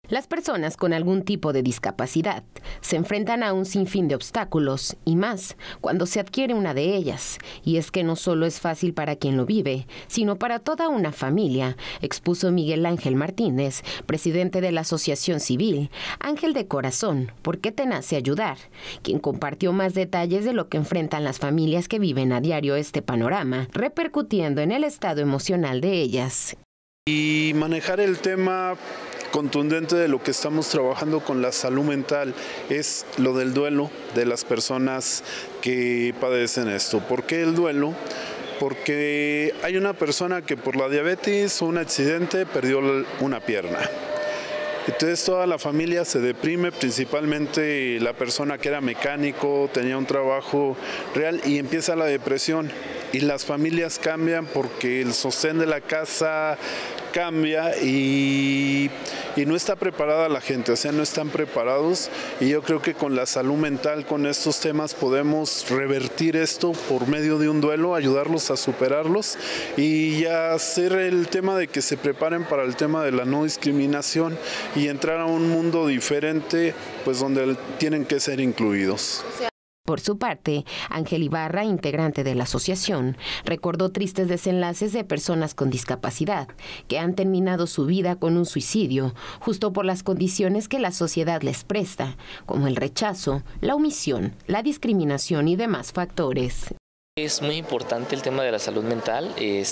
Las personas con algún tipo de discapacidad se enfrentan a un sinfín de obstáculos y más cuando se adquiere una de ellas. Y es que no solo es fácil para quien lo vive, sino para toda una familia, expuso Miguel Ángel Martínez, presidente de la Asociación Civil Ángel de Corazón, ¿Por qué te nace ayudar?, quien compartió más detalles de lo que enfrentan las familias que viven a diario este panorama, repercutiendo en el estado emocional de ellas. Y manejar el tema contundente de lo que estamos trabajando con la salud mental es lo del duelo de las personas que padecen esto. ¿Por qué el duelo? Porque hay una persona que por la diabetes o un accidente perdió una pierna. Entonces toda la familia se deprime, principalmente la persona que era mecánico, tenía un trabajo real y empieza la depresión. Y las familias cambian porque el sostén de la casa cambia y no está preparada la gente, o sea, no están preparados, y yo creo que con la salud mental, con estos temas podemos revertir esto por medio de un duelo, ayudarlos a superarlos y ya hacer el tema de que se preparen para el tema de la no discriminación y entrar a un mundo diferente, pues donde tienen que ser incluidos. Por su parte, Ángel Ibarra, integrante de la asociación, recordó tristes desenlaces de personas con discapacidad que han terminado su vida con un suicidio, justo por las condiciones que la sociedad les presta, como el rechazo, la omisión, la discriminación y demás factores. Es muy importante el tema de la salud mental,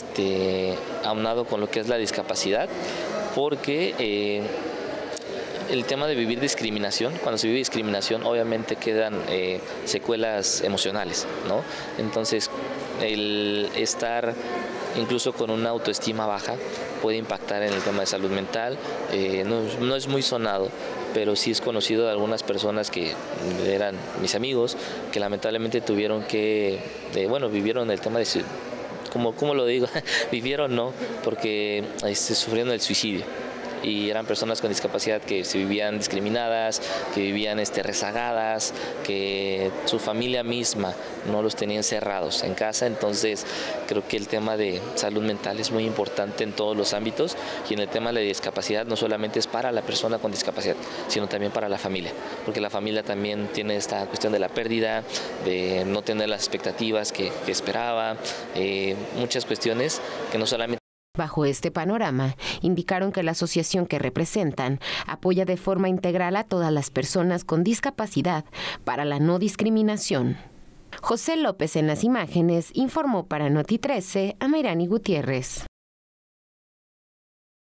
aunado con lo que es la discapacidad, porque el tema de vivir discriminación, cuando se vive discriminación obviamente quedan secuelas emocionales, ¿no? Entonces el estar incluso con una autoestima baja puede impactar en el tema de salud mental. No es muy sonado, pero sí es conocido de algunas personas que eran mis amigos, que lamentablemente tuvieron que, vivieron el tema de, ¿cómo lo digo? Vivieron, ¿no? Porque sufrieron el suicidio. Y eran personas con discapacidad que se vivían discriminadas, que vivían rezagadas, que su familia misma no los tenía encerrados en casa. Entonces creo que el tema de salud mental es muy importante en todos los ámbitos, y en el tema de la discapacidad no solamente es para la persona con discapacidad, sino también para la familia, porque la familia también tiene esta cuestión de la pérdida, de no tener las expectativas que esperaba, muchas cuestiones que no solamente. Bajo este panorama, indicaron que la asociación que representan apoya de forma integral a todas las personas con discapacidad para la no discriminación. José López en las imágenes informó para Noti 13 a Mayrani Gutiérrez.